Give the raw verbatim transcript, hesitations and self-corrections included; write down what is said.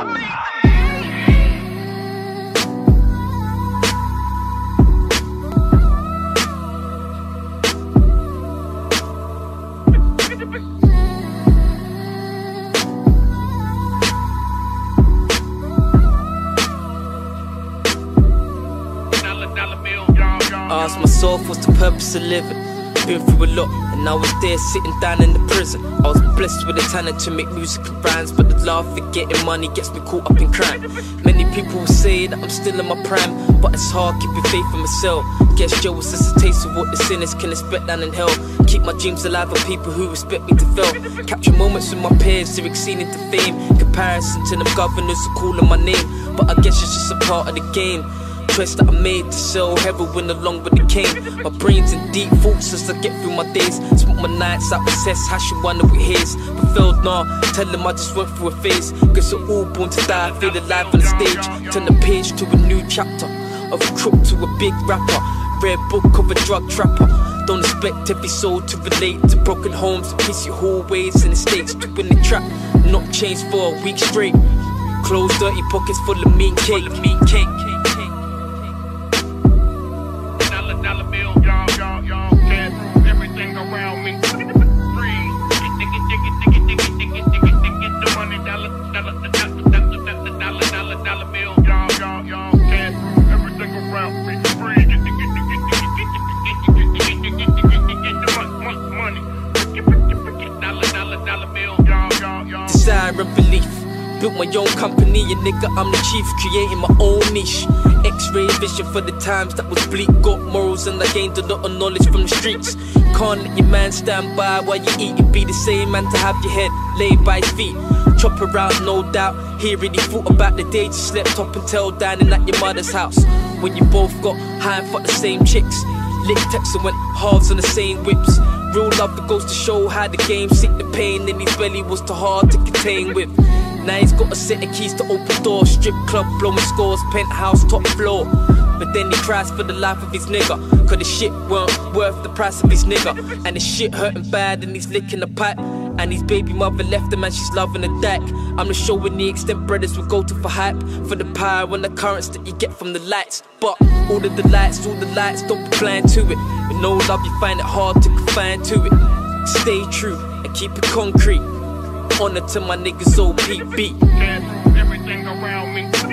I asked myself what's the purpose of living. Been through a lot and I was there sitting down in the prison. I was blessed with the talent to make music and rhymes, but the love for getting money gets me caught up in crime. Many people will say that I'm still in my prime, but it's hard keeping faith in myself. Guess Joe was just a taste of what the sinners can expect down in hell. Keep my dreams alive with people who respect me to fail. Capture moments with my peers, they're exceeding to fame. Comparison to them governors who calling my name, but I guess it's just a part of the game. Choice that I made to sell heroin along with the cane. My brain's in deep thoughts as I get through my days. Smoke my nights out with cess, hash and wonder what his. But failed, nah, tell them I just went through a phase. Guess we're all born to die, feel alive on the stage. Turn the page to a new chapter, of a crook to a big rapper. Rare book of a drug trapper. Don't expect every soul to relate to broken homes, pissy hallways in the States. Doing the trap, not changed for a week straight. Closed dirty pockets full of meat cake, meat cake. Dollar bill, y'all, y'all, y'all, cash, everything around me. Free, dig it, dig it, dig it, dig it, dig it, dig it, dig it, the money, dollar, dollar, dollar, dollar, dollar, dollar, dollar bill, y'all, y'all, y'all, cash, everything around me. Free, dig it, dig it, dig it, dig it, dig it, dig it, dig it, dig it, dig it, the money, dollar, dollar, dollar bill, y'all, y'all, y'all. Desire and belief. Built my own company, and nigga, I'm the chief, creating my own niche. X-ray vision for the times that was bleak. Got morals and I gained a lot of knowledge from the streets. Can't let your man stand by while you eat. You be the same man to have your head laid by his feet. Chop her out, no doubt. He really thought about the days you slept up and tail dining at your mother's house. When you both got high and fucked the same chicks. Lick texts and went halves on the same whips. Real love that goes to show how the game sick the pain in his belly was too hard to contain with. Now he's got a set of keys to open doors. Strip club, blowing scores, penthouse, top floor. But then he cries for the life of his nigga, cause the shit weren't worth the price of his nigga. And the shit hurting bad and he's licking the pipe. And his baby mother left him and she's loving the deck. I'm just showing the extent brothers will go to for hype. For the power and the currents that you get from the lights. But all of the lights, all the lights, don't be blind to it. With no love you find it hard to confine to it. Stay true and keep it concrete. Honor to my niggas O P B. Cash, everything around me.